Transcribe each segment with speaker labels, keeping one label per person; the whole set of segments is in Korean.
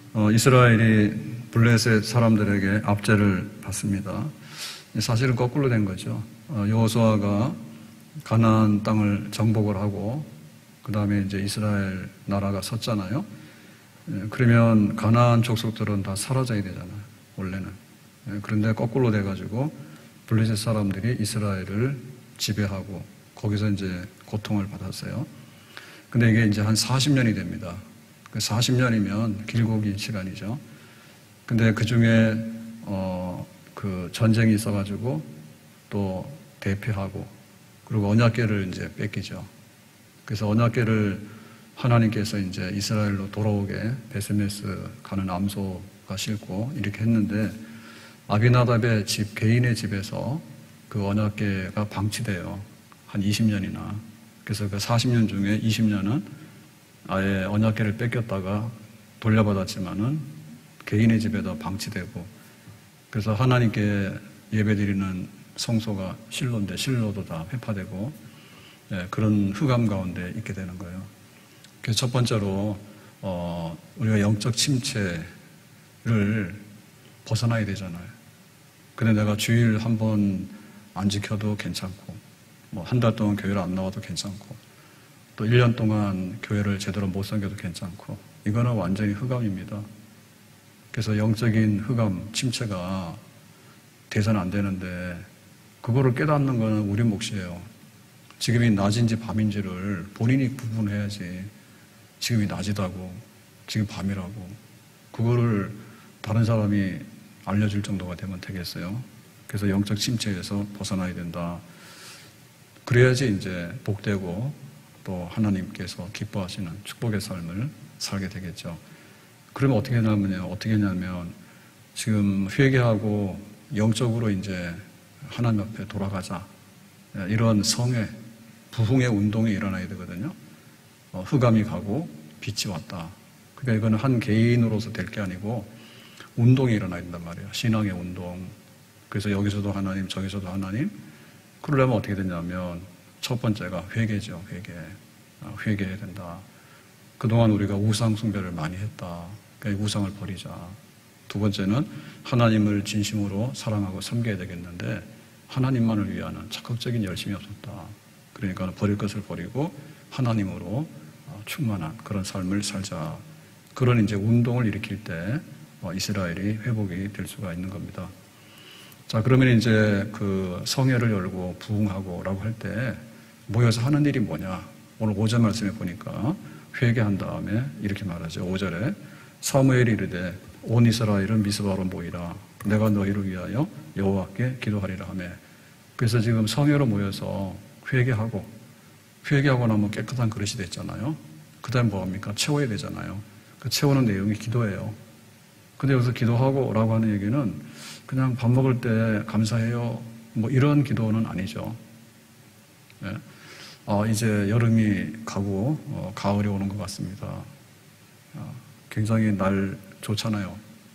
Speaker 1: 이스라엘이 블레셋 사람들에게 압제를 받습니다. 사실은 거꾸로 된 거죠. 여호수아가 가나안 땅을 정복을 하고 그 다음에 이제 이스라엘 나라가 섰잖아요. 그러면 가나안 족속들은 다 사라져야 되잖아요. 원래는. 그런데 거꾸로 돼가지고 블레셋 사람들이 이스라엘을 지배하고 거기서 이제 고통을 받았어요. 근데 이게 이제 한 40년이 됩니다. 40년이면 길고 긴 시간이죠. 근데 그 중에 그 전쟁이 있어가지고 또 대피하고 그리고 언약궤를 이제 뺏기죠. 그래서 언약궤를 하나님께서 이제 이스라엘로 돌아오게 베스메스 가는 암소가 싣고 이렇게 했는데 아비나답의 집, 개인의 집에서 그 언약궤가 방치돼요. 한 20년이나. 그래서 그 40년 중에 20년은 아예 언약궤를 뺏겼다가 돌려받았지만은 개인의 집에다 방치되고 그래서 하나님께 예배드리는 성소가 실로인데 실로도 다 회파되고 그런 흑암 가운데 있게 되는 거예요. 그래서 첫 번째로 우리가 영적 침체를 벗어나야 되잖아요. 근데 내가 주일 한 번 안 지켜도 괜찮고 뭐 한 달 동안 교회를 안 나와도 괜찮고 또 1년 동안 교회를 제대로 못 섬겨도 괜찮고 이거는 완전히 흑암입니다. 그래서 영적인 흑암, 침체가 돼서는 안 되는데 그거를 깨닫는 거는 우리 몫이에요. 지금이 낮인지 밤인지를 본인이 구분해야지. 지금이 낮이다고 지금 밤이라고 그거를 다른 사람이 알려줄 정도가 되면 되겠어요. 그래서 영적 침체에서 벗어나야 된다. 그래야지 이제 복되고 또 하나님께서 기뻐하시는 축복의 삶을 살게 되겠죠. 그러면 어떻게 하냐면 지금 회개하고 영적으로 이제 하나님 앞에 돌아가자. 이런 성회, 부흥의 운동이 일어나야 되거든요. 흑암이 가고 빛이 왔다. 그러니까 이거는 한 개인으로서 될 게 아니고 운동이 일어나야 된단 말이에요. 신앙의 운동. 그래서 여기서도 하나님, 저기서도 하나님. 그러려면 어떻게 되냐면 첫 번째가 회개죠. 회개해야 된다. 그동안 우리가 우상 숭배를 많이 했다. 그러니까 우상을 버리자. 두 번째는 하나님을 진심으로 사랑하고 섬겨야 되겠는데 하나님만을 위하는 적극적인 열심이 없었다. 그러니까 버릴 것을 버리고 하나님으로 충만한 그런 삶을 살자. 그런 이제 운동을 일으킬 때 이스라엘이 회복이 될 수가 있는 겁니다. 자, 그러면 이제 그 성회를 열고 부흥하고라고 할 때 모여서 하는 일이 뭐냐? 오늘 5절 말씀에 보니까 회개한 다음에 이렇게 말하죠. 5절에 사무엘이 이르되 온 이스라엘은 미스바로 모이라. 내가 너희를 위하여 여호와께 기도하리라 하며. 그래서 지금 성회로 모여서 회개하고 나면 깨끗한 그릇이 됐잖아요. 그 다음에 뭐합니까? 채워야 되잖아요. 그 채우는 내용이 기도예요. 근데 여기서 기도하고 라고 하는 얘기는 그냥 밥 먹을 때 감사해요. 뭐 이런 기도는 아니죠. 네. 이제 여름이 가고 가을이 오는 것 같습니다. 굉장히 날 좋잖아요.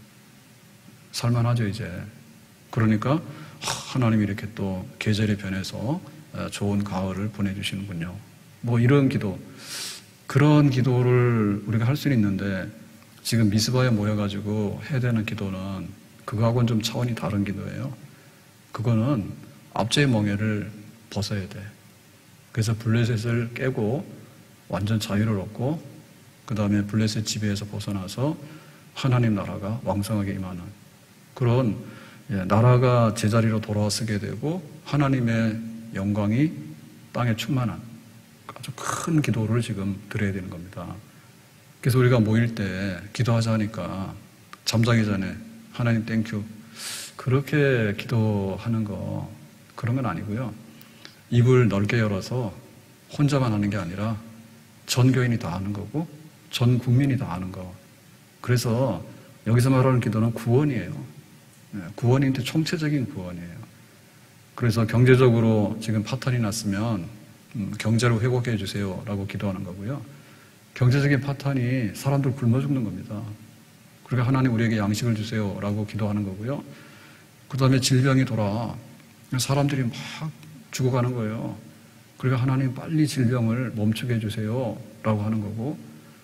Speaker 1: 살만하죠 이제. 그러니까 하나님이 이렇게 또 계절이 변해서 좋은 가을을 보내주시는군요. 뭐 이런 기도, 그런 기도를 우리가 할 수는 있는데 지금 미스바에 모여가지고 해야 되는 기도는 그거하고는 좀 차원이 다른 기도예요. 그거는 압제의 멍에를 벗어야 돼. 그래서 블레셋을 깨고 완전 자유를 얻고 그 다음에 블레셋 지배에서 벗어나서 하나님 나라가 왕성하게 임하는 그런 나라가 제자리로 돌아서게 되고 하나님의 영광이 땅에 충만한 아주 큰 기도를 지금 드려야 되는 겁니다. 그래서 우리가 모일 때 기도하자 하니까 잠자기 전에 하나님 땡큐 그렇게 기도하는 거 그런 건 아니고요. 입을 넓게 열어서 혼자만 하는 게 아니라 전 교인이 다 하는 거고 전 국민이 다 하는 거. 그래서 여기서 말하는 기도는 구원이에요. 구원인데 총체적인 구원이에요. 그래서 경제적으로 지금 파탄이 났으면 경제를 회복해 주세요 라고 기도하는 거고요. 경제적인 파탄이 사람들 굶어 죽는 겁니다. 그러니까 하나님 우리에게 양식을 주세요 라고 기도하는 거고요. 그 다음에 질병이 돌아 사람들이 막 죽어가는 거예요. 그러니까 하나님 빨리 질병을 멈추게 해주세요 라고 하는 거고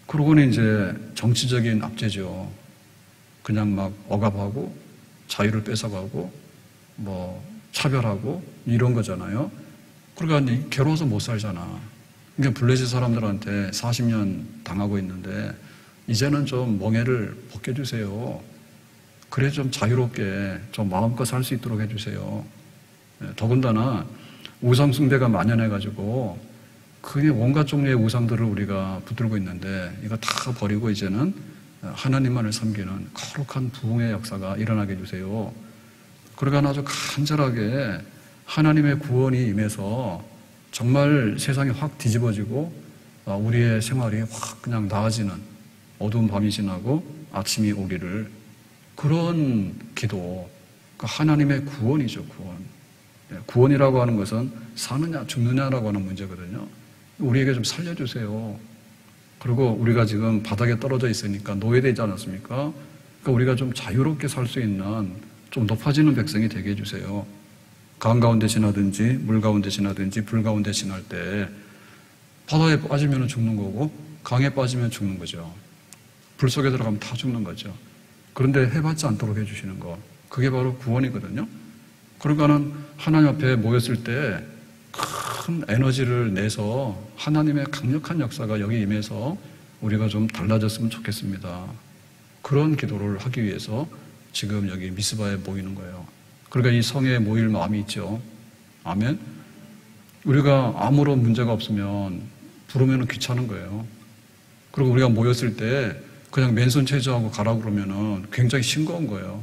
Speaker 1: 그러고는 이제 정치적인 압제죠. 그냥 막 억압하고 자유를 뺏어가고 뭐 차별하고 이런 거잖아요. 그러니까 괴로워서 못 살잖아. 그러니까 블레셋 사람들한테 40년 당하고 있는데 이제는 좀 멍에를 벗겨주세요. 그래 좀 자유롭게 좀 마음껏 살 수 있도록 해주세요. 더군다나 우상 숭배가 만연해가지고 그냥 온갖 종류의 우상들을 우리가 붙들고 있는데 이거 다 버리고 이제는 하나님만을 섬기는 거룩한 부흥의 역사가 일어나게 해주세요. 그러니까 아주 간절하게 하나님의 구원이 임해서 정말 세상이 확 뒤집어지고 우리의 생활이 확 그냥 나아지는 어두운 밤이 지나고 아침이 오기를 그런 기도, 하나님의 구원이죠, 구원. 구원이라고 하는 것은 사느냐 죽느냐라고 하는 문제거든요. 우리에게 좀 살려주세요. 그리고 우리가 지금 바닥에 떨어져 있으니까 노예되지 않았습니까? 그러니까 우리가 좀 자유롭게 살 수 있는 좀 높아지는 백성이 되게 해주세요. 강 가운데 지나든지 물 가운데 지나든지 불 가운데 지날 때 바다에 빠지면 죽는 거고 강에 빠지면 죽는 거죠. 불 속에 들어가면 다 죽는 거죠. 그런데 해받지 않도록 해주시는 거, 그게 바로 구원이거든요. 그러니까는 하나님 앞에 모였을 때 큰 에너지를 내서 하나님의 강력한 역사가 여기 임해서 우리가 좀 달라졌으면 좋겠습니다. 그런 기도를 하기 위해서 지금 여기 미스바에 모이는 거예요. 그러니까 이 성에 모일 마음이 있죠. 아멘. 우리가 아무런 문제가 없으면 부르면 귀찮은 거예요. 그리고 우리가 모였을 때 그냥 맨손 체조하고 가라고 그러면 굉장히 싱거운 거예요.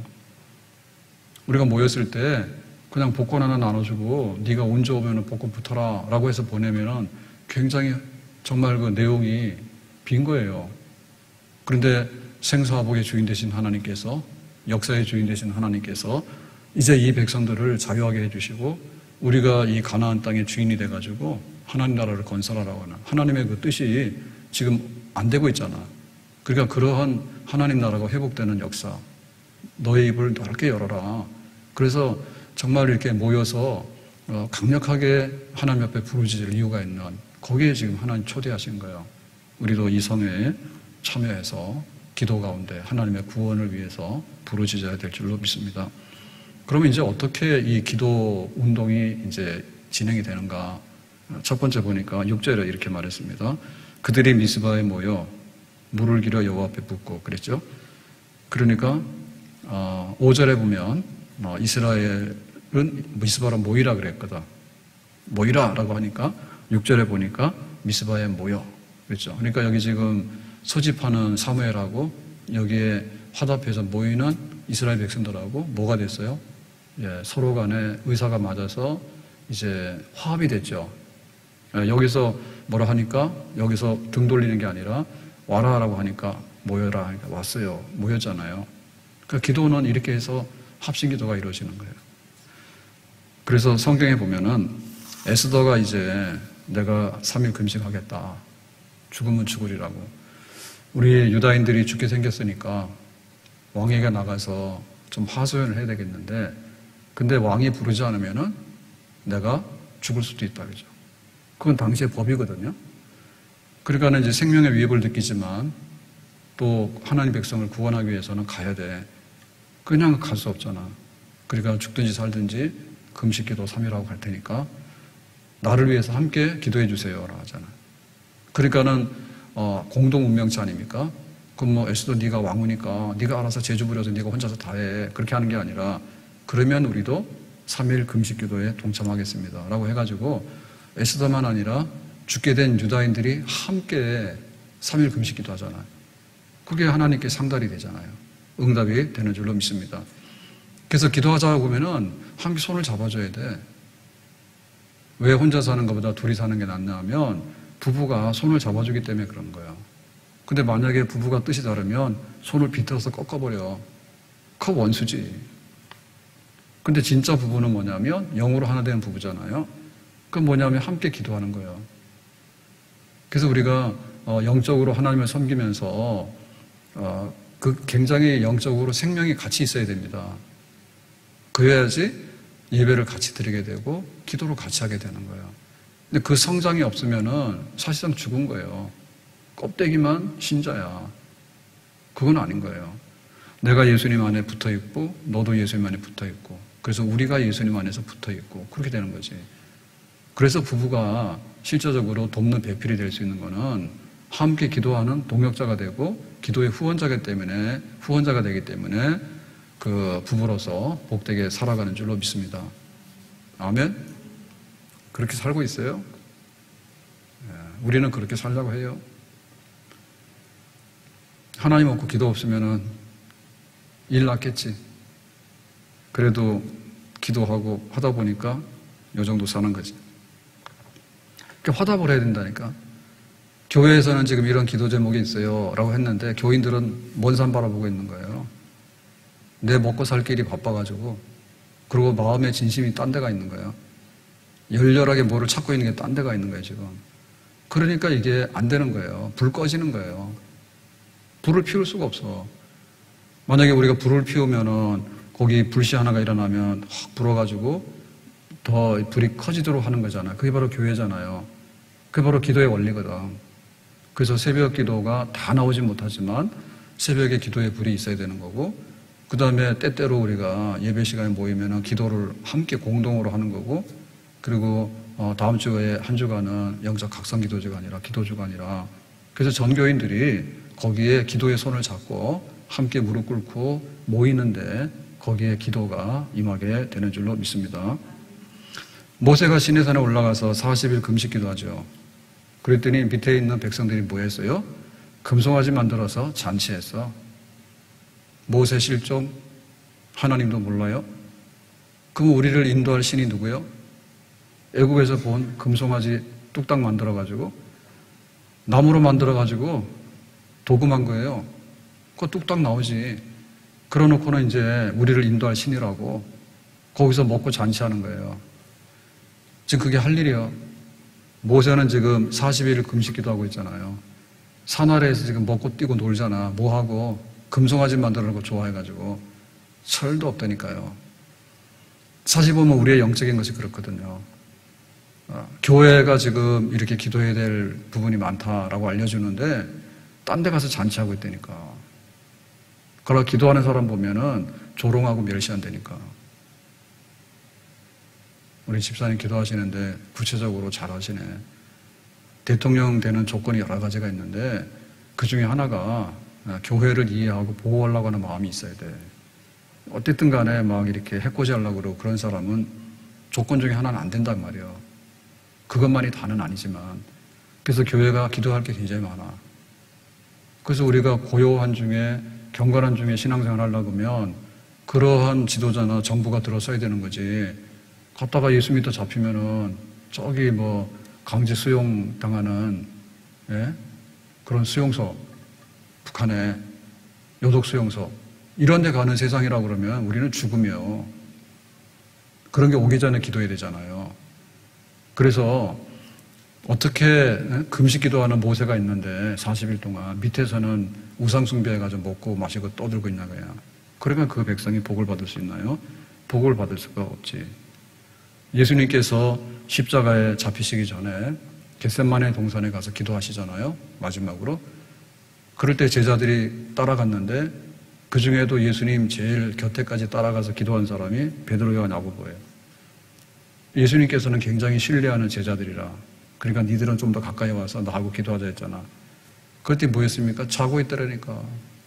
Speaker 1: 우리가 모였을 때 그냥 복권 하나 나눠주고 네가 운주 오면 복권 붙어라 라고 해서 보내면 굉장히 정말 그 내용이 빈 거예요. 그런데 생사화복의 주인 되신 하나님께서, 역사의 주인 되신 하나님께서 이제 이 백성들을 자유하게 해주시고 우리가 이 가나안 땅의 주인이 돼가지고 하나님 나라를 건설하라고 하는 하나님의 그 뜻이 지금 안 되고 있잖아. 그러니까 그러한 하나님 나라가 회복되는 역사, 너의 입을 넓게 열어라. 그래서 정말 이렇게 모여서 강력하게 하나님 앞에 부르짖을 이유가 있는, 거기에 지금 하나님 초대하신 거예요. 우리도 이 성회에 참여해서 기도 가운데 하나님의 구원을 위해서 부르짖어야 될 줄로 믿습니다. 그러면 이제 어떻게 이 기도 운동이 이제 진행이 되는가? 첫 번째 보니까 6절에 이렇게 말했습니다. 그들이 미스바에 모여 물을 길어 여호와 앞에 붓고 그랬죠. 그러니까 5절에 보면 이스라엘은 미스바로 모이라 그랬거든. 모이라라고 하니까 6절에 보니까 미스바에 모여 그랬죠. 그러니까 여기 지금 소집하는 사무엘하고 여기에 화답해서 모이는 이스라엘 백성들하고 뭐가 됐어요? 예, 서로 간에 의사가 맞아서 이제 화합이 됐죠. 여기서 뭐라 하니까 여기서 등 돌리는 게 아니라 와라라고 하니까 모여라 하니까 왔어요. 모였잖아요. 그러니까 기도는 이렇게 해서 합심 기도가 이루어지는 거예요. 그래서 성경에 보면은 에스더가 이제 내가 3일 금식하겠다. 죽으면 죽으리라고. 우리 유다인들이 죽게 생겼으니까 왕에게 나가서 좀 하소연을 해야 되겠는데 근데 왕이 부르지 않으면은 내가 죽을 수도 있다. 그죠? 그건 당시의 법이거든요. 그러니까 이제 생명의 위협을 느끼지만 또 하나님 백성을 구원하기 위해서는 가야 돼. 그냥 갈 수 없잖아. 그러니까 죽든지 살든지 금식 기도 3일하고 갈 테니까 나를 위해서 함께 기도해 주세요. 라고 하잖아. 그러니까는 공동 운명체 아닙니까? 그럼 뭐 에스더 네가 왕후니까 네가 알아서 제주 부려서 네가 혼자서 다 해. 그렇게 하는 게 아니라 그러면 우리도 3일 금식 기도에 동참하겠습니다. 라고 해가지고 에스더만 아니라 죽게 된 유다인들이 함께 3일 금식 기도하잖아요. 그게 하나님께 상달이 되잖아요. 응답이 되는 줄로 믿습니다. 그래서 기도하자고 보면은 함께 손을 잡아줘야 돼. 왜 혼자 사는 것보다 둘이 사는 게 낫냐 하면 부부가 손을 잡아주기 때문에 그런 거예요. 근데 만약에 부부가 뜻이 다르면 손을 비틀어서 꺾어버려. 그 원수지. 근데 진짜 부부는 뭐냐면 영으로 하나 되는 부부잖아요. 그건 뭐냐면 함께 기도하는 거예요. 그래서 우리가 영적으로 하나님을 섬기면서 그 굉장히 영적으로 생명이 같이 있어야 됩니다. 그래야지 예배를 같이 드리게 되고 기도를 같이 하게 되는 거예요. 근데 그 성장이 없으면은 사실상 죽은 거예요. 껍데기만 신자야. 그건 아닌 거예요. 내가 예수님 안에 붙어 있고 너도 예수님 안에 붙어 있고 그래서 우리가 예수님 안에서 붙어 있고 그렇게 되는 거지. 그래서 부부가 실제적으로 돕는 배필이 될 수 있는 거는 함께 기도하는 동역자가 되고 기도의 후원자가 되기 때문에 그 부부로서 복되게 살아가는 줄로 믿습니다. 아멘? 그렇게 살고 있어요? 우리는 그렇게 살려고 해요. 하나님 없고 기도 없으면은 일 났겠지. 그래도 기도하고 하다 보니까 요 정도 사는 거지. 그러니까 화답을 해야 된다니까. 교회에서는 지금 이런 기도 제목이 있어요 라고 했는데 교인들은 먼 산 바라보고 있는 거예요. 내 먹고 살 길이 바빠가지고 그리고 마음의 진심이 딴 데가 있는 거예요. 열렬하게 뭐를 찾고 있는 게 딴 데가 있는 거예요 지금. 그러니까 이게 안 되는 거예요. 불 꺼지는 거예요. 불을 피울 수가 없어. 만약에 우리가 불을 피우면은 거기 불씨 하나가 일어나면 확 불어가지고 더 불이 커지도록 하는 거잖아요. 그게 바로 교회잖아요. 그게 바로 기도의 원리거든. 그래서 새벽 기도가 다 나오지 못하지만 새벽에 기도의 불이 있어야 되는 거고 그 다음에 때때로 우리가 예배 시간에 모이면 기도를 함께 공동으로 하는 거고 그리고 다음 주에 한 주간은 영적 각성 기도주간이라 기도주간이라 그래서 전교인들이 거기에 기도의 손을 잡고 함께 무릎 꿇고 모이는데 거기에 기도가 임하게 되는 줄로 믿습니다. 모세가 시내산에 올라가서 40일 금식 기도하죠. 그랬더니 밑에 있는 백성들이 뭐 했어요? 금송아지 만들어서 잔치했어. 모세 실종? 하나님도 몰라요? 그럼 우리를 인도할 신이 누구요? 애국에서 본 금송아지 뚝딱 만들어가지고 나무로 만들어가지고 도금한 거예요. 그거 뚝딱 나오지. 그러놓고는 이제 우리를 인도할 신이라고 거기서 먹고 잔치하는 거예요. 지금 그게 할 일이요. 모세는 지금 40일 금식 기도하고 있잖아요. 산 아래에서 지금 먹고 뛰고 놀잖아. 뭐하고 금송아지 만드는 거 좋아해가지고 철도 없다니까요. 사실 보면 우리의 영적인 것이 그렇거든요. 교회가 지금 이렇게 기도해야 될 부분이 많다라고 알려주는데 딴 데 가서 잔치하고 있다니까. 그러나 기도하는 사람 보면은 조롱하고 멸시한다니까. 우리 집사님 기도하시는데 구체적으로 잘하시네. 대통령 되는 조건이 여러 가지가 있는데 그 중에 하나가 교회를 이해하고 보호하려고 하는 마음이 있어야 돼. 어쨌든 간에 막 이렇게 해코지하려고 그러고 그런 사람은 조건 중에 하나는 안 된단 말이에요. 그것만이 다는 아니지만. 그래서 교회가 기도할 게 굉장히 많아. 그래서 우리가 고요한 중에 경건한 중에 신앙생활 하려고 하면 그러한 지도자나 정부가 들어서야 되는 거지. 갔다가 예수 믿다 잡히면은 저기 뭐 강제 수용 당하는 그런 수용소, 북한에 요독 수용소 이런 데 가는 세상이라고 그러면 우리는 죽음이요. 그런 게 오기 전에 기도해야 되잖아요. 그래서 어떻게 금식 기도하는 모세가 있는데 40일 동안 밑에서는 우상 숭배해가지고 먹고 마시고 떠들고 있나 그냥. 그러면 그 백성이 복을 받을 수 있나요? 복을 받을 수가 없지. 예수님께서 십자가에 잡히시기 전에 겟세마네 동산에 가서 기도하시잖아요. 마지막으로. 그럴 때 제자들이 따라갔는데 그 중에도 예수님 제일 곁에까지 따라가서 기도한 사람이 베드로, 요한, 야고보예요. 예수님께서는 굉장히 신뢰하는 제자들이라 그러니까 니들은 좀 더 가까이 와서 나하고 기도하자 했잖아. 그때 뭐 했습니까? 자고 있더라니까.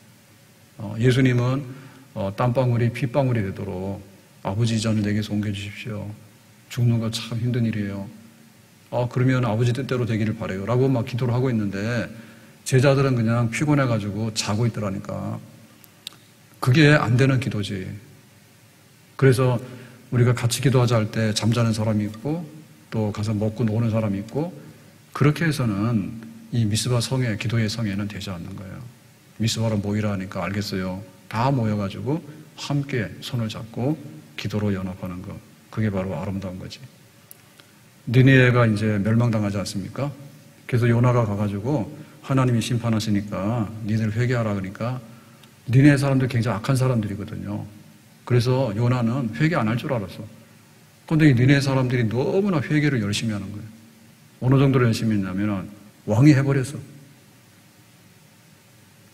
Speaker 1: 예수님은 땀방울이 핏방울이 되도록 아버지 이 잔을 내게서 옮겨주십시오. 죽는 거 참 힘든 일이에요. 그러면 아버지 뜻대로 되기를 바라요. 라고 막 기도를 하고 있는데 제자들은 그냥 피곤해가지고 자고 있더라니까. 그게 안 되는 기도지. 그래서 우리가 같이 기도하자 할 때 잠자는 사람이 있고 또 가서 먹고 노는 사람이 있고 그렇게 해서는 이 미스바 성회, 기도의 성회는 되지 않는 거예요. 미스바로 모이라 하니까 알겠어요. 다 모여가지고 함께 손을 잡고 기도로 연합하는 것. 그게 바로 아름다운 거지. 니느웨가 이제 멸망당하지 않습니까? 그래서 요나가 가가지고 하나님이 심판하시니까 니들 회개하라 그러니까 니느웨 사람들 굉장히 악한 사람들이거든요. 그래서 요나는 회개 안 할 줄 알았어. 그런데 이 니느웨 사람들이 너무나 회개를 열심히 하는 거예요. 어느 정도로 열심히 했냐면 왕이 해버렸어.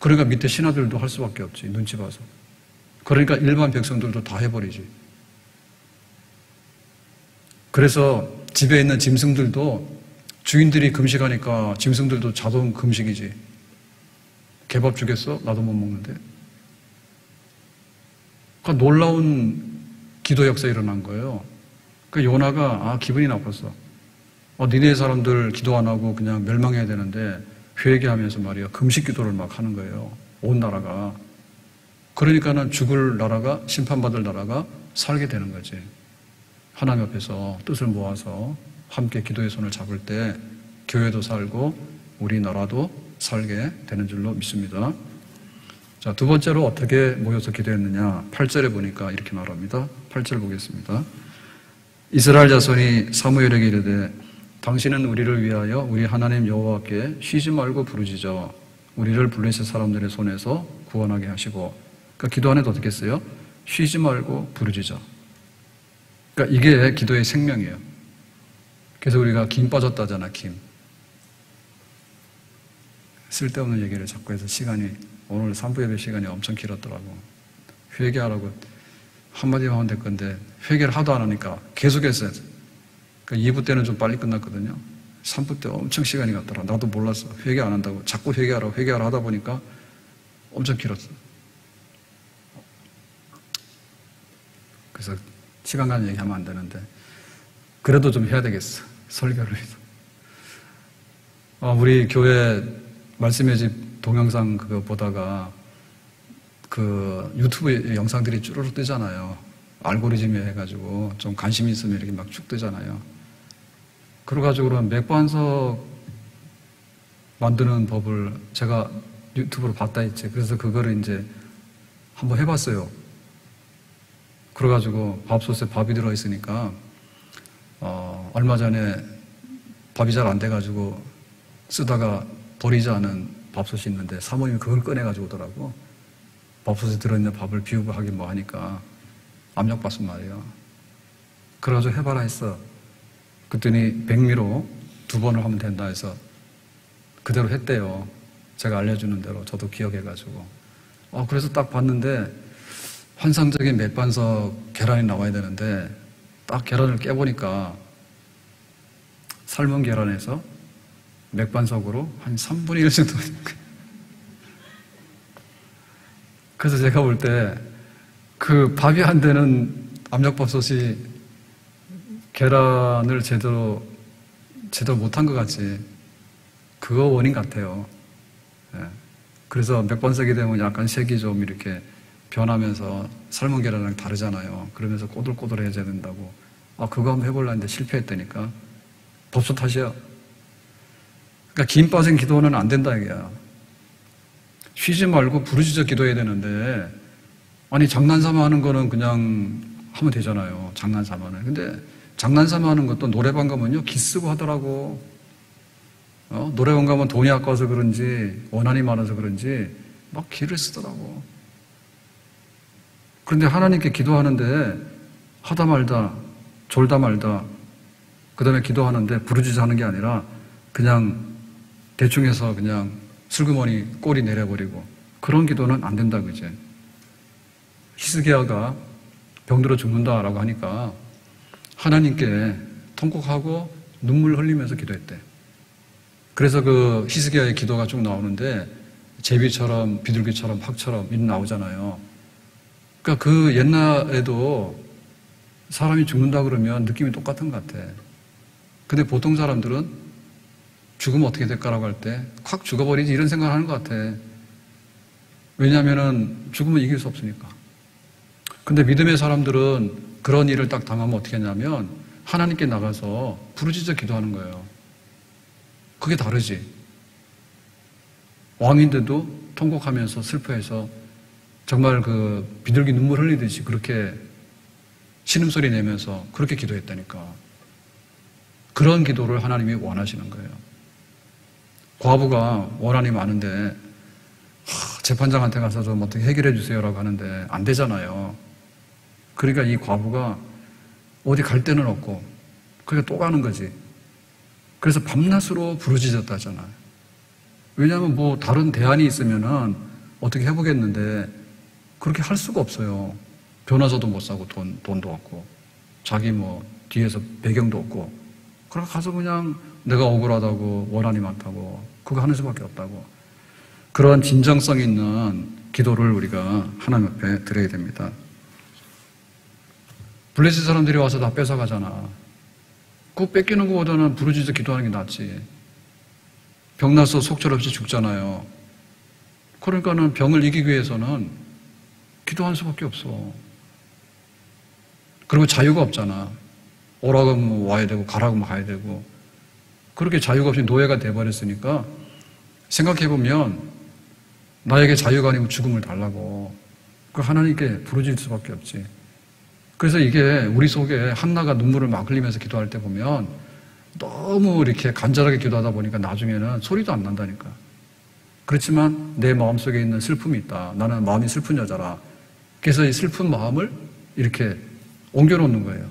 Speaker 1: 그러니까 밑에 신하들도 할 수밖에 없지, 눈치 봐서. 그러니까 일반 백성들도 다 해버리지. 그래서 집에 있는 짐승들도 주인들이 금식하니까 짐승들도 자동 금식이지. 개밥 주겠어? 나도 못 먹는데. 그러니까 놀라운 기도 역사 일어난 거예요. 그 요나가 기분이 나빴어. 니네 사람들 기도 안 하고 그냥 멸망해야 되는데 회개하면서 말이야 금식 기도를 막 하는 거예요. 온 나라가. 그러니까는 죽을 나라가, 심판받을 나라가 살게 되는 거지. 하나님 앞에서 뜻을 모아서 함께 기도의 손을 잡을 때 교회도 살고 우리나라도 살게 되는 줄로 믿습니다. 자, 두 번째로 어떻게 모여서 기도했느냐. 8절에 보니까 이렇게 말합니다. 8절 보겠습니다. 이스라엘 자손이 사무엘에게 이르되 당신은 우리를 위하여 우리 하나님 여호와께 쉬지 말고 부르짖어 우리를 블레셋 사람들의 손에서 구원하게 하시고. 그러니까 기도 안에도 어떻게 했어요? 쉬지 말고 부르짖어. 그러니까 이게 기도의 생명이에요. 그래서 우리가 김 빠졌다잖아, 김. 쓸데없는 얘기를 자꾸 해서 시간이, 오늘 3부 예배 시간이 엄청 길었더라고. 회개하라고 한마디만 하면 될 건데 회개를 하도 안 하니까 계속했어요. 그러니까 2부 때는 좀 빨리 끝났거든요. 3부 때 엄청 시간이 갔더라. 나도 몰랐어. 회개 안 한다고. 자꾸 회개하라 하다 보니까 엄청 길었어. 그래서 시간 가는 얘기하면 안 되는데 그래도 좀 해야 되겠어. 설교를 해서. 우리 교회 말씀의 집 동영상 그거 보다가 그 유튜브 영상들이 쭈루룩 뜨잖아요. 알고리즘에 해가지고 좀 관심 있으면 이렇게 막 쭉 뜨잖아요. 그래가지고 맥반석 만드는 법을 제가 유튜브로 봤다 했지. 그래서 그거를 이제 한번 해봤어요. 그래가지고 밥솥에 밥이 들어있으니까 얼마 전에 밥이 잘 안 돼가지고 쓰다가 버리지 않은 밥솥이 있는데 사모님이 그걸 꺼내가지고 오더라고. 밥솥에 들어있는 밥을 비우고 하긴 뭐 하니까 압력밥솥 말이에요. 그래가지고 해봐라 했어. 그랬더니 백미로 2번을 하면 된다 해서 그대로 했대요. 제가 알려주는 대로 저도 기억해가지고. 그래서 딱 봤는데 환상적인 맥반석 계란이 나와야 되는데 딱 계란을 깨보니까 삶은 계란에서 맥반석으로 한 3분의 1 정도 되는 거예요. 그래서 제가 볼 때 그 밥이 안 되는 압력밥솥이 계란을 제대로 못한 것 같지. 그거 원인 같아요. 예. 그래서 맥반석이 되면 약간 색이 좀 이렇게 변하면서 삶은 계란이랑 다르잖아요. 그러면서 꼬들꼬들해져야 된다고. 그거 한번 해보려는데 실패했다니까. 법솥 탓이야. 그러니까 김 빠진 기도는 안 된다 이게야. 쉬지 말고 부르짖어 기도해야 되는데 아니 장난삼아 하는 거는 그냥 하면 되잖아요. 장난삼아는. 근데 장난삼아 하는 것도 노래방 가면요 기 쓰고 하더라고. 노래방 가면 돈이 아까워서 그런지 원한이 많아서 그런지 막 기를 쓰더라고. 그런데 하나님께 기도하는데 하다 말다 졸다 말다 그 다음에 기도하는데 부르짖어 하는 게 아니라 그냥 대충 해서 그냥 슬그머니 꼬리 내려버리고 그런 기도는 안 된다 그제. 히스기야가 병들어 죽는다라고 하니까 하나님께 통곡하고 눈물 흘리면서 기도했대. 그래서 그 히스기야의 기도가 쭉 나오는데 제비처럼 비둘기처럼 학처럼 이렇게 나오잖아요. 그러니까 그 옛날에도 사람이 죽는다 그러면 느낌이 똑같은 것 같아. 근데 보통 사람들은 죽으면 어떻게 될까라고 할 때 확 죽어버리지 이런 생각을 하는 것 같아. 왜냐하면 죽으면 이길 수 없으니까. 근데 믿음의 사람들은 그런 일을 딱 당하면 어떻게 하냐면 하나님께 나가서 부르짖어 기도하는 거예요. 그게 다르지. 왕인데도 통곡하면서 슬퍼해서 정말 그 비둘기 눈물 흘리듯이 그렇게 신음소리 내면서 그렇게 기도했다니까. 그런 기도를 하나님이 원하시는 거예요. 과부가 원한이 많은데 재판장한테 가서 좀 어떻게 해결해 주세요라고 하는데 안 되잖아요. 그러니까 이 과부가 어디 갈 데는 없고 그러니까 또 가는 거지. 그래서 밤낮으로 부르짖었다잖아요. 왜냐하면 뭐 다른 대안이 있으면은 어떻게 해보겠는데 그렇게 할 수가 없어요. 변호사도 못 사고 돈도 없고 자기 뭐 뒤에서 배경도 없고 그러고 가서 그냥 내가 억울하다고 원한이 많다고 그거 하는 수밖에 없다고. 그러한 진정성 있는 기도를 우리가 하나님 앞에 드려야 됩니다. 블레셋 사람들이 와서 다 뺏어가잖아. 그거 뺏기는 것보다는 부르짖어 기도하는 게 낫지. 병나서 속절없이 죽잖아요. 그러니까는 병을 이기기 위해서는 기도하는 수밖에 없어. 그리고 자유가 없잖아. 오라고 하면 와야 되고 가라고 하면 가야 되고 그렇게 자유가 없이 노예가 돼버렸으니까 생각해보면 나에게 자유가 아니면 죽음을 달라고 그 하나님께 부르짖을 수밖에 없지. 그래서 이게 우리 속에 한나가 눈물을 막 흘리면서 기도할 때 보면 너무 이렇게 간절하게 기도하다 보니까 나중에는 소리도 안 난다니까. 그렇지만 내 마음속에 있는 슬픔이 있다. 나는 마음이 슬픈 여자라. 그래서 이 슬픈 마음을 이렇게 옮겨놓는 거예요.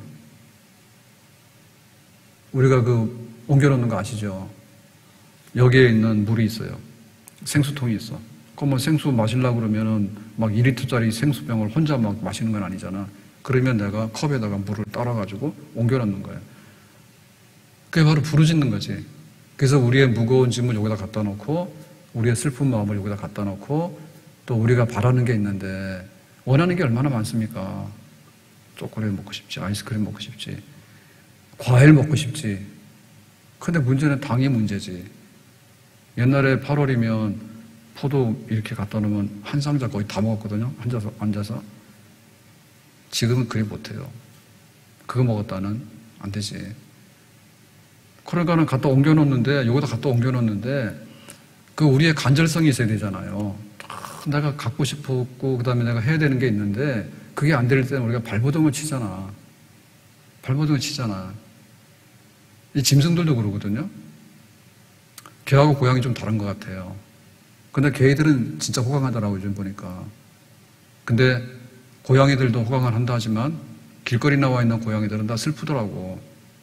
Speaker 1: 우리가 그 옮겨놓는 거 아시죠? 여기에 있는 물이 있어요. 생수통이 있어. 그러면 생수 마시려고 그러면은 막 2리터짜리 생수병을 혼자 막 마시는 건 아니잖아. 그러면 내가 컵에다가 물을 따라가지고 옮겨놓는 거예요. 그게 바로 부르짖는 거지. 그래서 우리의 무거운 짐을 여기다 갖다 놓고 우리의 슬픈 마음을 여기다 갖다 놓고 또 우리가 바라는 게 있는데 원하는 게 얼마나 많습니까? 초콜릿 먹고 싶지, 아이스크림 먹고 싶지, 과일 먹고 싶지. 근데 문제는 당이 문제지. 옛날에 8월이면 포도 이렇게 갖다 놓으면 한 상자 거의 다 먹었거든요. 앉아서. 지금은 그리 못해요. 그거 먹었다는 안 되지. 그러니까는 갖다 옮겨놓는데, 여기다 갖다 옮겨놓는데, 그 우리의 간절성이 있어야 되잖아요. 내가 갖고 싶었고, 그 다음에 내가 해야 되는 게 있는데, 그게 안 될 때는 우리가 발버둥을 치잖아. 발버둥을 치잖아. 이 짐승들도 그러거든요. 개하고 고양이 좀 다른 것 같아요. 근데 개들은 진짜 호강하더라고요, 요즘 보니까. 근데 고양이들도 호강을 한다 하지만 길거리 나와 있는 고양이들은 다 슬프더라고.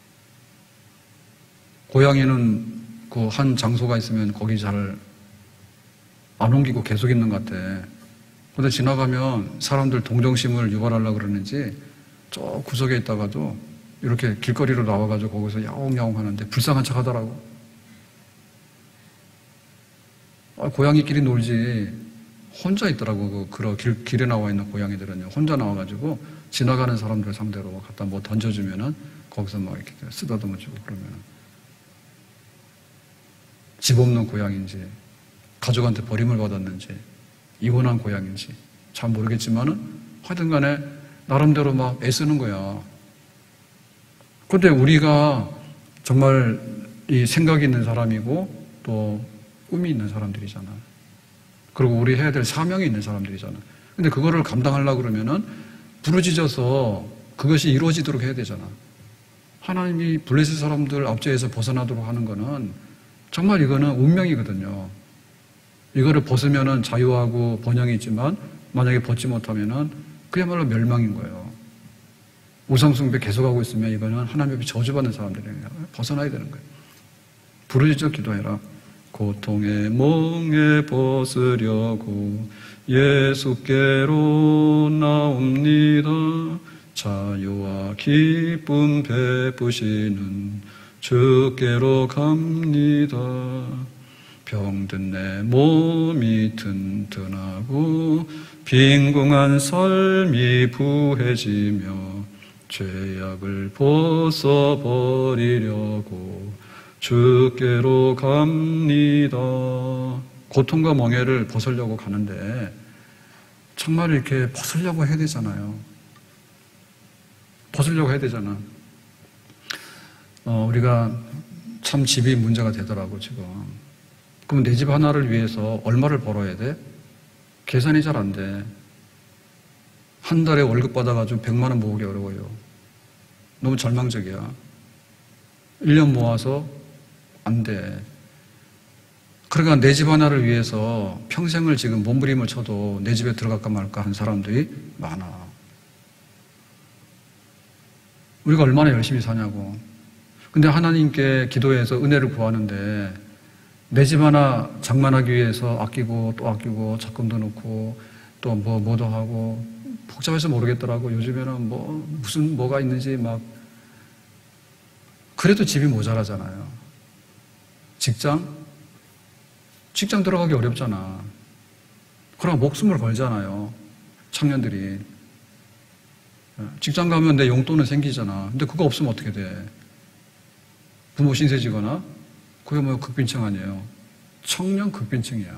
Speaker 1: 고양이는 그 한 장소가 있으면 거기 잘 안 옮기고 계속 있는 것 같아. 근데 지나가면 사람들 동정심을 유발하려고 그러는지 저 구석에 있다가도 이렇게 길거리로 나와가지고 거기서 야옹야옹 하는데 불쌍한 척 하더라고. 고양이끼리 놀지. 혼자 있더라고. 길에 나와 있는 고양이들은요. 혼자 나와가지고 지나가는 사람들 상대로 갖다 뭐 던져주면은 거기서 막 이렇게 쓰다듬어 주고 그러면은. 집 없는 고양인지, 가족한테 버림을 받았는지, 이혼한 고양인지, 잘 모르겠지만은 하여튼 간에 나름대로 막 애쓰는 거야. 그런데 우리가 정말 이 생각이 있는 사람이고 또 꿈이 있는 사람들이잖아. 그리고 우리 해야 될 사명이 있는 사람들이잖아. 근데 그거를 감당하려고 그러면은 부르짖어서 그것이 이루어지도록 해야 되잖아. 하나님이 블레셋 사람들 압제에서 벗어나도록 하는 거는 정말 이거는 운명이거든요. 이거를 벗으면은 자유하고 번영이 있지만 만약에 벗지 못하면은 그야말로 멸망인 거예요. 우상숭배 계속하고 있으면 이거는 하나님 앞에 저주받는 사람들이에요. 벗어나야 되는 거예요. 부르짖어 기도해라. 고통의 멍에 벗으려고 예수께로 나옵니다. 자유와 기쁨 베푸시는 주께로 갑니다. 병든 내 몸이 튼튼하고 빈궁한 삶이 부해지며 죄악을 벗어버리려고 주께로 갑니다. 고통과 멍에를 벗으려고 가는데 정말 이렇게 벗으려고 해야 되잖아요. 벗으려고 해야 되잖아. 우리가 참 집이 문제가 되더라고 지금. 그럼 내 집 하나를 위해서 얼마를 벌어야 돼? 계산이 잘 안 돼. 한 달에 월급 받아가지고 100만 원 모으기 어려워요. 너무 절망적이야. 1년 모아서 안 돼. 그러니까 내 집 하나를 위해서 평생을 지금 몸부림을 쳐도 내 집에 들어갈까 말까 한 사람들이 많아. 우리가 얼마나 열심히 사냐고. 근데 하나님께 기도해서 은혜를 구하는데 내 집 하나 장만하기 위해서 아끼고 또 아끼고 적금도 넣고 또 뭐도 하고 복잡해서 모르겠더라고. 요즘에는 무슨 뭐가 있는지 막. 그래도 집이 모자라잖아요. 직장 들어가기 어렵잖아. 그럼 목숨을 걸잖아요. 청년들이. 직장 가면 내 용돈은 생기잖아. 근데 그거 없으면 어떻게 돼? 부모 신세지거나? 그게 극빈층 아니에요. 청년 극빈층이야.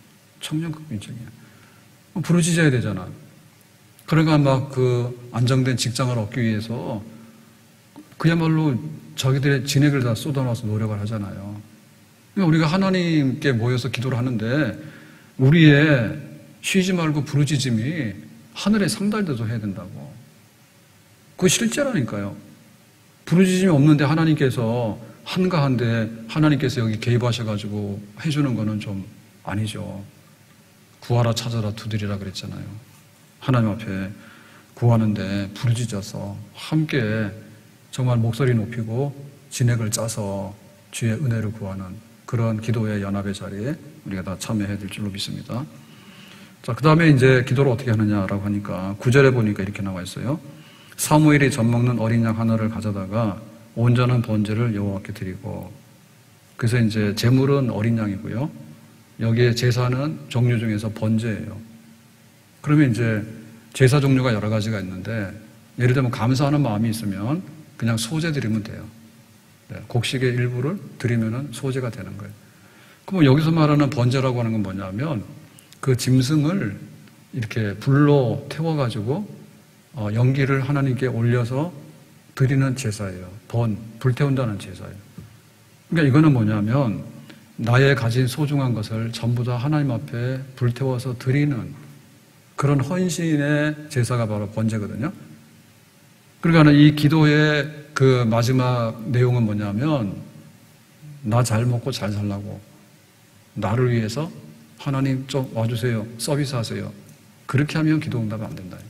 Speaker 1: 부르짖어야 되잖아. 그러니까 막 그 안정된 직장을 얻기 위해서 그야말로 자기들의 진액을 다 쏟아넣어서 노력을 하잖아요. 그러니까 우리가 하나님께 모여서 기도를 하는데 우리의 쉬지 말고 부르짖음이 하늘에 상달돼서 해야 된다고. 그거 실제라니까요. 부르짖음이 없는데 하나님께서 한가한데 하나님께서 여기 개입하셔가지고 해주는 거는 좀 아니죠. 구하라 찾아라 두드리라 그랬잖아요. 하나님 앞에 구하는데 부르짖어서 함께 정말 목소리 높이고 진액을 짜서 주의 은혜를 구하는 그런 기도의 연합의 자리에 우리가 다 참여해야 될 줄로 믿습니다. 자, 그 다음에 이제 기도를 어떻게 하느냐라고 하니까 9절에 보니까 이렇게 나와 있어요. 사무엘이 젖먹는 어린 양 하나를 가져다가 온전한 번제를 여호와께 드리고, 그래서 이제 제물은 어린 양이고요. 여기에 제사는 종류 중에서 번제예요. 그러면 이제 제사 종류가 여러 가지가 있는데, 예를 들면 감사하는 마음이 있으면 그냥 소제 드리면 돼요. 네, 곡식의 일부를 드리면은 소제가 되는 거예요. 그럼 여기서 말하는 번제라고 하는 건 뭐냐면 그 짐승을 이렇게 불로 태워가지고 연기를 하나님께 올려서 드리는 제사예요. 불태운다는 제사예요. 그러니까 이거는 뭐냐면 나의 가진 소중한 것을 전부 다 하나님 앞에 불태워서 드리는 그런 헌신의 제사가 바로 번제거든요. 그러니까 이 기도의 그 마지막 내용은 뭐냐면 나 잘 먹고 잘 살라고, 나를 위해서 하나님 좀 와주세요, 서비스하세요. 그렇게 하면 기도 응답이 안 된다.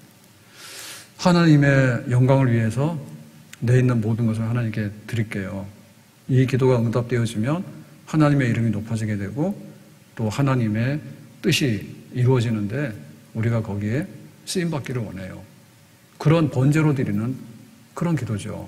Speaker 1: 하나님의 영광을 위해서 내 있는 모든 것을 하나님께 드릴게요. 이 기도가 응답되어지면 하나님의 이름이 높아지게 되고 또 하나님의 뜻이 이루어지는데 우리가 거기에 쓰임받기를 원해요. 그런 번제로 드리는 그런 기도죠.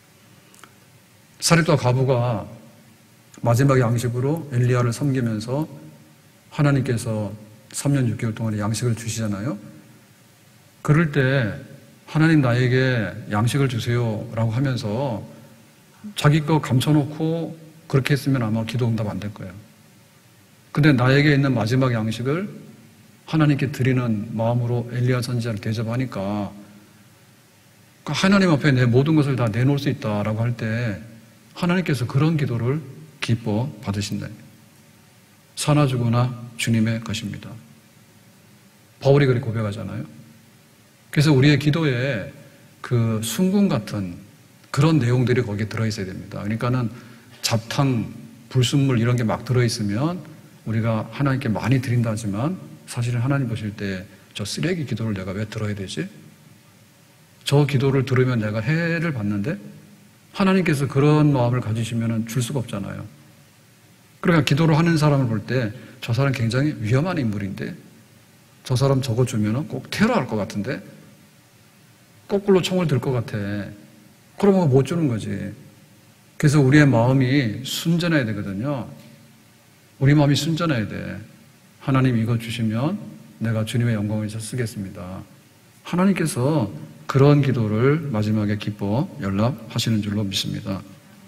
Speaker 1: 사렙과 과부가 마지막 양식으로 엘리야를 섬기면서 하나님께서 3년 6개월 동안의 양식을 주시잖아요. 그럴 때 하나님 나에게 양식을 주세요 라고 하면서 자기 거 감춰놓고 그렇게 했으면 아마 기도 응답 안 될 거예요. 근데 나에게 있는 마지막 양식을 하나님께 드리는 마음으로 엘리야 선지자를 대접하니까 하나님 앞에 내 모든 것을 다 내놓을 수 있다라고 할 때 하나님께서 그런 기도를 기뻐 받으신다. 사나 죽으나 주님의 것입니다. 바울이 그렇게 고백하잖아요. 그래서 우리의 기도에 그 순금 같은 그런 내용들이 거기에 들어있어야 됩니다. 그러니까는 잡탕, 불순물 이런 게 막 들어있으면 우리가 하나님께 많이 드린다 하지만 사실은 하나님 보실 때 저 쓰레기 기도를 내가 왜 들어야 되지? 저 기도를 들으면 내가 해를 받는데 하나님께서 그런 마음을 가지시면 줄 수가 없잖아요. 그러니까 기도를 하는 사람을 볼 때 저 사람 굉장히 위험한 인물인데 저 사람 저거 주면 꼭 테러할 것 같은데 거꾸로 총을 들 것 같아. 그러면 못 주는 거지. 그래서 우리의 마음이 순전해야 되거든요. 우리 마음이 순전해야 돼. 하나님 이거 주시면 내가 주님의 영광을 위해서 쓰겠습니다. 하나님께서 그런 기도를 마지막에 기뻐 연락하시는 줄로 믿습니다.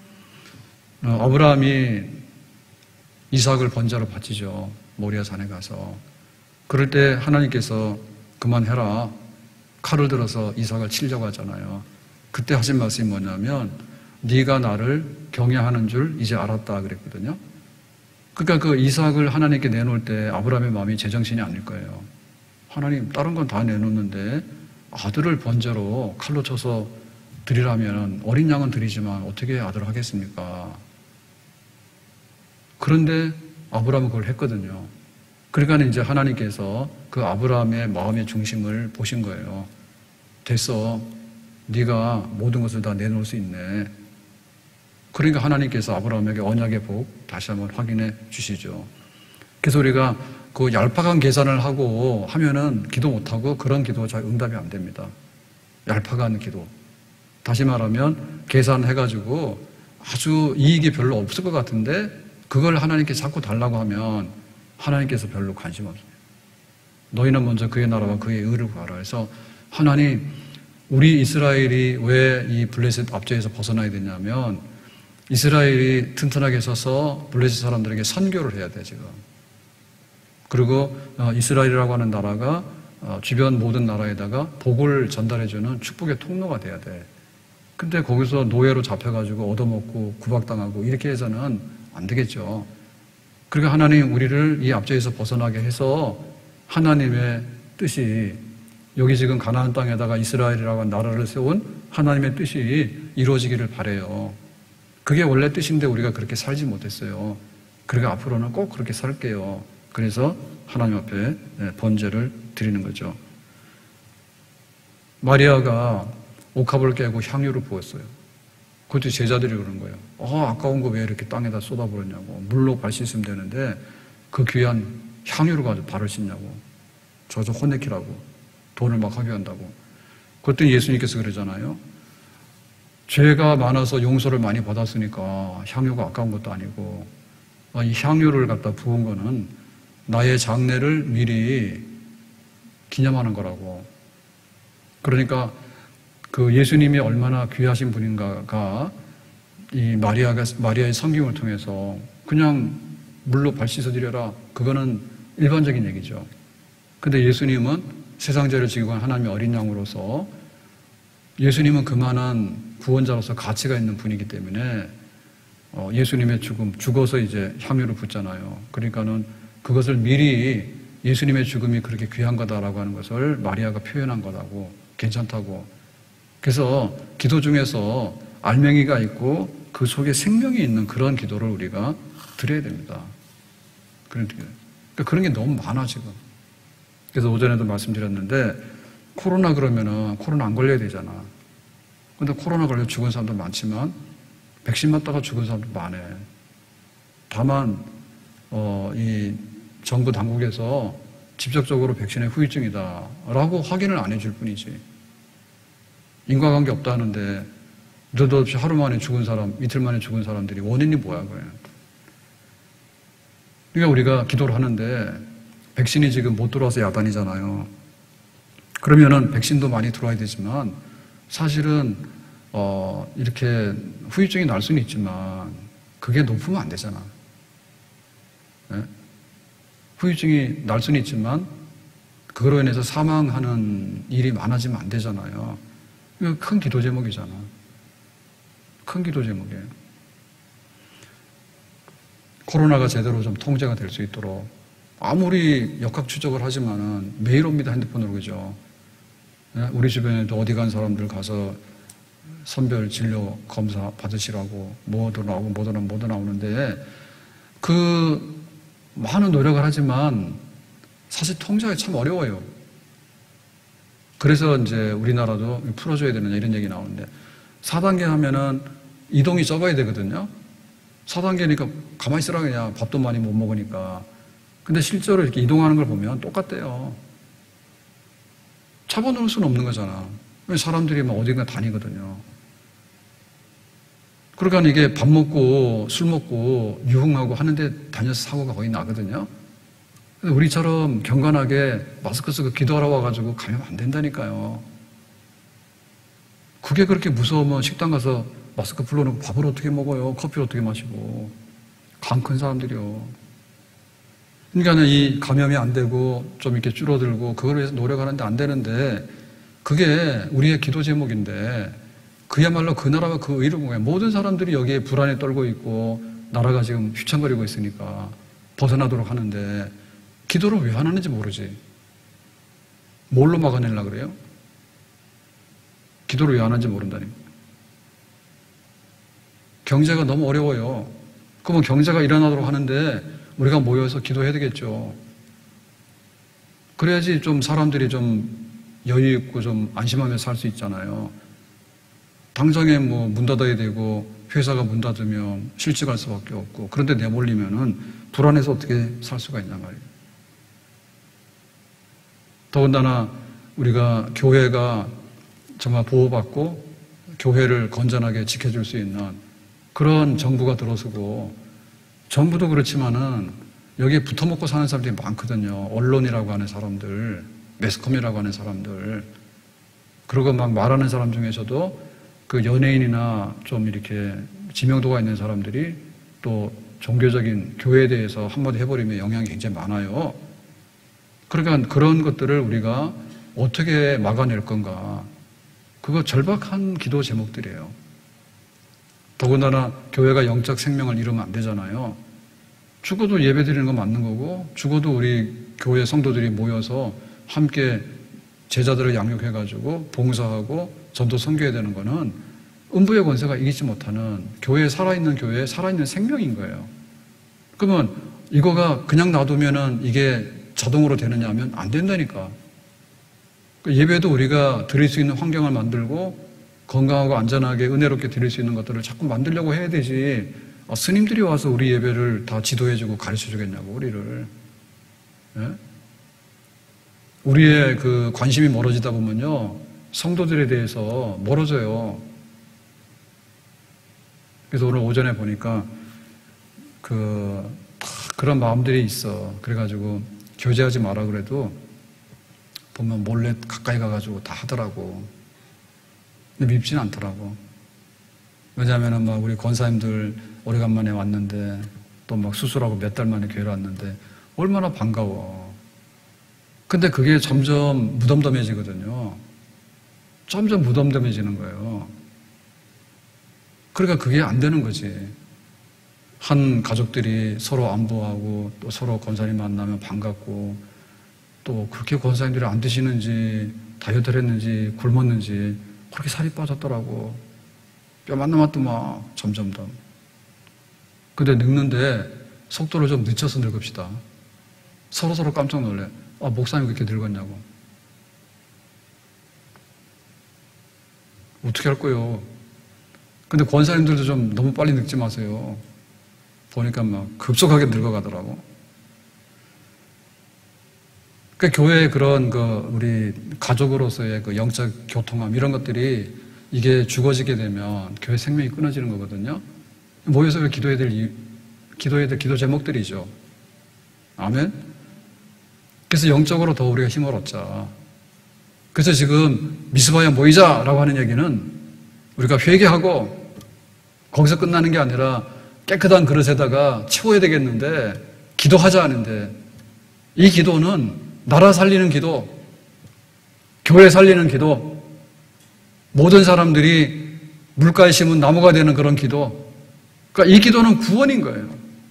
Speaker 1: 아브라함이 이삭을 번제로 바치죠. 모리아 산에 가서. 그럴 때 하나님께서 그만해라. 칼을 들어서 이삭을 치려고 하잖아요. 그때 하신 말씀이 뭐냐면 네가 나를 경외하는 줄 이제 알았다 그랬거든요. 그러니까 그 이삭을 하나님께 내놓을 때 아브라함의 마음이 제정신이 아닐 거예요. 하나님 다른 건 다 내놓는데 아들을 번제로 칼로 쳐서 드리라면 어린 양은 드리지만 어떻게 아들을 하겠습니까? 그런데 아브라함은 그걸 했거든요. 그러니까 이제 하나님께서 그 아브라함의 마음의 중심을 보신 거예요. 됐어. 네가 모든 것을 다 내놓을 수 있네. 그러니까 하나님께서 아브라함에게 언약의 복 다시 한번 확인해 주시죠. 그래서 우리가 그 얄팍한 계산을 하고 하면은 기도 못하고 그런 기도 잘 응답이 안 됩니다. 얄팍한 기도. 다시 말하면 계산해가지고 아주 이익이 별로 없을 것 같은데 그걸 하나님께 자꾸 달라고 하면 하나님께서 별로 관심 없어요. 너희는 먼저 그의 나라와 그의 의를 구하라 해서 하나님, 우리 이스라엘이 왜 이 블레셋 압제에서 벗어나야 되냐면 이스라엘이 튼튼하게 서서 블레셋 사람들에게 선교를 해야 돼 지금. 그리고 이스라엘이라고 하는 나라가 주변 모든 나라에다가 복을 전달해주는 축복의 통로가 돼야 돼. 근데 거기서 노예로 잡혀가지고 얻어먹고 구박당하고 이렇게 해서는 안 되겠죠. 그러니까 하나님 우리를 이 압제에서 벗어나게 해서 하나님의 뜻이 여기 지금 가나안 땅에다가 이스라엘이라고 하는 나라를 세운 하나님의 뜻이 이루어지기를 바라요. 그게 원래 뜻인데 우리가 그렇게 살지 못했어요. 그러니까 앞으로는 꼭 그렇게 살게요. 그래서 하나님 앞에 번제를 드리는 거죠. 마리아가 옥합을 깨고 향유를 부었어요. 그것도 제자들이 그런 거예요. 아까운 거 왜 이렇게 땅에다 쏟아버렸냐고. 물로 발 씻으면 되는데 그 귀한 향유를 가지고 발을 씻냐고. 저 혼내키라고. 돈을 막 하교한다고. 그때 예수님께서 그러잖아요. 죄가 많아서 용서를 많이 받았으니까 향유가 아까운 것도 아니고 이 향유를 갖다 부은 거는 나의 장례를 미리 기념하는 거라고. 그러니까 그 예수님이 얼마나 귀하신 분인가가 이 마리아의 섬김을 통해서 그냥 물로 발 씻어드려라. 그거는 일반적인 얘기죠. 근데 예수님은 세상 죄를 지고 간 하나님의 어린 양으로서 예수님은 그만한 구원자로서 가치가 있는 분이기 때문에 예수님의 죽어서 이제 향유를 붓잖아요. 그러니까는 그것을 미리 예수님의 죽음이 그렇게 귀한 거다라고 하는 것을 마리아가 표현한 거라고, 괜찮다고. 그래서 기도 중에서 알맹이가 있고 그 속에 생명이 있는 그런 기도를 우리가 드려야 됩니다. 그러니까 그런 게 너무 많아 지금. 그래서 오전에도 말씀드렸는데 코로나 그러면은 코로나 안 걸려야 되잖아. 근데 코로나 걸려 죽은 사람도 많지만 백신 맞다가 죽은 사람도 많아. 다만 이 정부 당국에서 직접적으로 백신의 후유증이다라고 확인을 안 해줄 뿐이지. 인과관계 없다는데 느닷없이 하루 만에 죽은 사람, 이틀 만에 죽은 사람들이 원인이 뭐야 그래. 그러니까 우리가 기도를 하는데 백신이 지금 못 들어와서 야단이잖아요. 그러면은 백신도 많이 들어와야 되지만 사실은 이렇게 후유증이 날 수는 있지만 그게 높으면 안 되잖아. 네? 후유증이 날 수는 있지만 그거로 인해서 사망하는 일이 많아지면 안 되잖아요. 이거 큰 기도 제목이잖아. 큰 기도 제목이에요. 코로나가 제대로 좀 통제가 될 수 있도록 아무리 역학 추적을 하지만은 매일 옵니다, 핸드폰으로. 그죠? 우리 주변에도 어디 간 사람들 가서 선별 진료 검사 받으시라고 뭐도 나오는데 그 많은 노력을 하지만 사실 통제가 참 어려워요. 그래서 이제 우리나라도 풀어줘야 되느냐 이런 얘기 나오는데 4단계 하면은 이동이 적어야 되거든요. 4단계니까 가만히 있으라 그냥 밥도 많이 못 먹으니까. 근데 실제로 이렇게 이동하는 걸 보면 똑같대요. 잡아놓을 수는 없는 거잖아. 사람들이 막 어딘가 다니거든요. 그러니까 이게 밥 먹고 술 먹고 유흥하고 하는데 다녀서 사고가 거의 나거든요. 우리처럼 경건하게 마스크 쓰고 기도하러 와가지고 가면 안 된다니까요. 그게 그렇게 무서우면 식당 가서 마스크 불러놓고 밥을 어떻게 먹어요? 커피를 어떻게 마시고. 간 큰 사람들이요. 그러니까 이 감염이 안 되고 좀 이렇게 줄어들고 그걸 위해서 노력하는데 안 되는데 그게 우리의 기도 제목인데 그야말로 그 나라와 그 의를 보면 모든 사람들이 여기에 불안에 떨고 있고 나라가 지금 휘청거리고 있으니까 벗어나도록 하는데 기도를 왜 안 하는지 모르지. 뭘로 막아내려고 그래요? 기도를 왜 안 하는지 모른다니까. 경제가 너무 어려워요. 그러면 경제가 일어나도록 하는데 우리가 모여서 기도해야 되겠죠. 그래야지 좀 사람들이 좀 여유 있고 좀 안심하면서 살 수 있잖아요. 당장에 뭐 문 닫아야 되고 회사가 문 닫으면 실직할 수밖에 없고, 그런데 내몰리면은 불안해서 어떻게 살 수가 있냐 말이에요. 더군다나 우리가 교회가 정말 보호받고 교회를 건전하게 지켜줄 수 있는 그런 정부가 들어서고, 정부도 그렇지만은 여기에 붙어먹고 사는 사람들이 많거든요. 언론이라고 하는 사람들, 매스컴이라고 하는 사람들, 그리고 막 말하는 사람 중에서도 그 연예인이나 좀 이렇게 지명도가 있는 사람들이 또 종교적인 교회에 대해서 한마디 해버리면 영향이 굉장히 많아요. 그러니까 그런 것들을 우리가 어떻게 막아낼 건가, 그거 절박한 기도 제목들이에요. 더군다나 교회가 영적 생명을 잃으면 안 되잖아요. 죽어도 예배 드리는 거 맞는 거고, 죽어도 우리 교회 성도들이 모여서 함께 제자들을 양육해가지고 봉사하고 전도 선교해야 되는 거는 음부의 권세가 이기지 못하는 교회에 살아있는 교회에 살아있는 생명인 거예요. 그러면 이거가 그냥 놔두면은 이게 자동으로 되느냐 하면 안 된다니까. 예배도 우리가 드릴 수 있는 환경을 만들고 건강하고 안전하게 은혜롭게 드릴 수 있는 것들을 자꾸 만들려고 해야 되지, 스님들이 와서 우리 예배를 다 지도해주고 가르쳐주겠냐고, 우리를. 예? 우리의 그 관심이 멀어지다 보면요, 성도들에 대해서 멀어져요. 그래서 오늘 오전에 보니까 그런 마음들이 있어. 그래가지고 교제하지 마라 그래도 보면 몰래 가까이 가가지고 다 하더라고. 근데 밉지는 않더라고. 왜냐하면은 막 우리 권사님들 오래간만에 왔는데 또 막 수술하고 몇 달 만에 교회를 왔는데 얼마나 반가워. 근데 그게 점점 무덤덤해지거든요. 점점 무덤덤해지는 거예요. 그러니까 그게 안 되는 거지. 한 가족들이 서로 안부하고 또 서로 권사님 만나면 반갑고, 또 그렇게 권사님들이 안 드시는지 다이어트를 했는지 굶었는지 그렇게 살이 빠졌더라고. 뼈만 남았더만 점점 더. 근데 늙는데 속도를 좀 늦춰서 늙읍시다. 서로 깜짝 놀래. 목사님 그렇게 늙었냐고. 어떻게 할 거예요? 근데 권사님들도 좀 너무 빨리 늙지 마세요. 보니까 막 급속하게 늙어가더라고. 그러니까 교회의 그런 우리 가족으로서의 그 영적 교통함, 이런 것들이 이게 죽어지게 되면 교회 생명이 끊어지는 거거든요. 모여서 기도해야 될 기도 제목들이죠. 아멘? 그래서 영적으로 더 우리가 힘을 얻자. 그래서 지금 미스바에 모이자라고 하는 얘기는 우리가 회개하고 거기서 끝나는 게 아니라 깨끗한 그릇에다가 채워야 되겠는데, 기도하자 하는데, 이 기도는 나라 살리는 기도, 교회 살리는 기도, 모든 사람들이 물가에 심은 나무가 되는 그런 기도. 그러니까 이 기도는 구원인 거예요.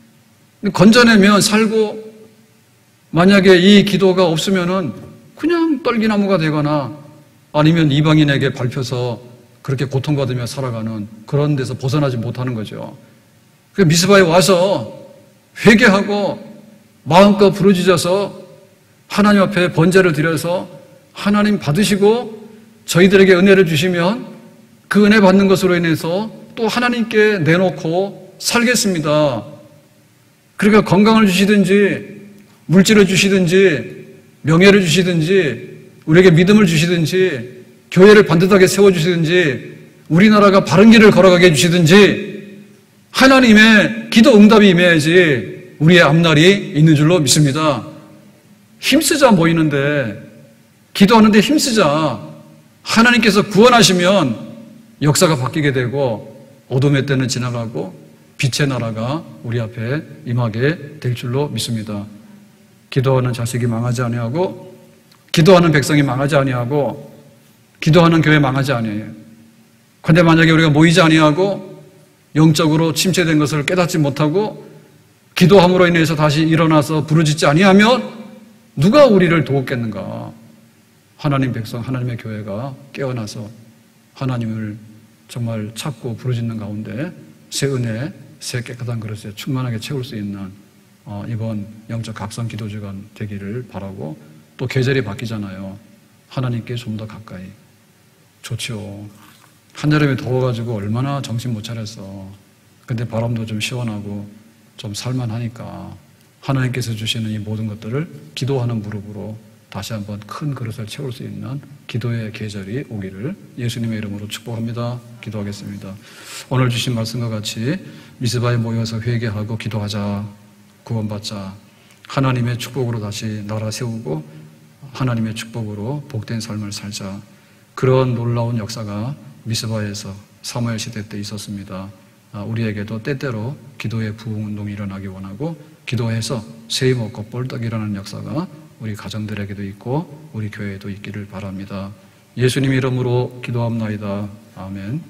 Speaker 1: 건져내면 살고, 만약에 이 기도가 없으면은 그냥 떨기나무가 되거나 아니면 이방인에게 밟혀서 그렇게 고통받으며 살아가는 그런 데서 벗어나지 못하는 거죠. 그러니까 미스바에 와서 회개하고 마음껏 부르짖어서 하나님 앞에 번제를 드려서 하나님 받으시고 저희들에게 은혜를 주시면 그 은혜 받는 것으로 인해서 또 하나님께 내놓고 살겠습니다. 그러니까 건강을 주시든지 물질을 주시든지 명예를 주시든지 우리에게 믿음을 주시든지 교회를 반듯하게 세워주시든지 우리나라가 바른 길을 걸어가게 해주시든지 하나님의 기도 응답이 임해야지 우리의 앞날이 있는 줄로 믿습니다. 힘쓰자 모이는데, 기도하는데 힘쓰자. 하나님께서 구원하시면 역사가 바뀌게 되고 어둠의 때는 지나가고 빛의 나라가 우리 앞에 임하게 될 줄로 믿습니다. 기도하는 자식이 망하지 아니하고, 기도하는 백성이 망하지 아니하고, 기도하는 교회 망하지 아니해요. 그런데 만약에 우리가 모이지 아니하고 영적으로 침체된 것을 깨닫지 못하고 기도함으로 인해서 다시 일어나서 부르짖지 아니하면 누가 우리를 도우겠는가? 하나님 백성, 하나님의 교회가 깨어나서 하나님을 정말 찾고 부르짖는 가운데 새 은혜, 새 깨끗한 그릇에 충만하게 채울 수 있는 이번 영적 각성 기도 주간 되기를 바라고, 또 계절이 바뀌잖아요. 하나님께 좀 더 가까이. 좋죠. 한여름에 더워가지고 얼마나 정신 못 차렸어. 근데 바람도 좀 시원하고 좀 살만하니까 하나님께서 주시는 이 모든 것들을 기도하는 무릎으로 다시 한번 큰 그릇을 채울 수 있는 기도의 계절이 오기를 예수님의 이름으로 축복합니다. 기도하겠습니다. 오늘 주신 말씀과 같이 미스바에 모여서 회개하고 기도하자, 구원받자, 하나님의 축복으로 다시 나라 세우고 하나님의 축복으로 복된 삶을 살자. 그런 놀라운 역사가 미스바에서 사무엘 시대 때 있었습니다. 우리에게도 때때로 기도의 부흥운동이 일어나기 원하고 기도해서 세임 먹고 뻘떡 일어나는 역사가 우리 가정들에게도 있고 우리 교회에도 있기를 바랍니다. 예수님 이름으로 기도합나이다. 아멘.